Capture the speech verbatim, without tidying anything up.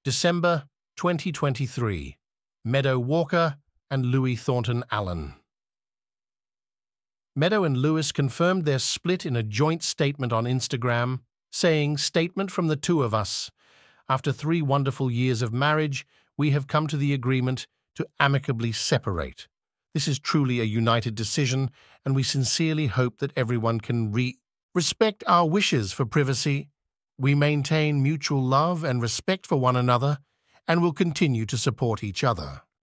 December twenty twenty-three. Meadow Walker and Louis Thornton-Allan. Meadow and Louis confirmed their split in a joint statement on Instagram, saying, "Statement from the two of us. After three wonderful years of marriage, we have come to the agreement to amicably separate. This is truly a united decision, and we sincerely hope that everyone can re respect our wishes for privacy. We maintain mutual love and respect for one another, and will continue to support each other."